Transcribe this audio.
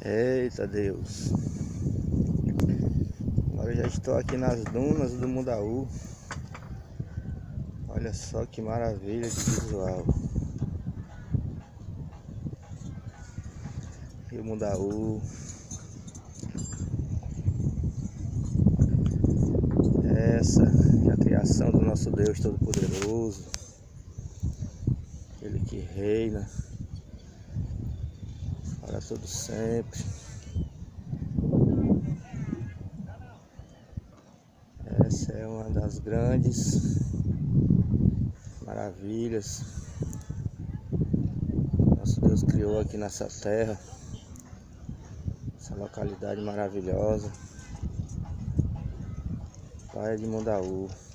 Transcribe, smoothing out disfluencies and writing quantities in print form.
Eita Deus! Agora eu já estou aqui nas dunas do Mundaú. Olha só que maravilha de visual. Rio Mundaú. Essa é a criação do nosso Deus Todo-Poderoso, Ele que reina para todo sempre. Essa é uma das grandes maravilhas que nosso Deus criou aqui nessa terra, essa localidade maravilhosa, Praia de Mundaú.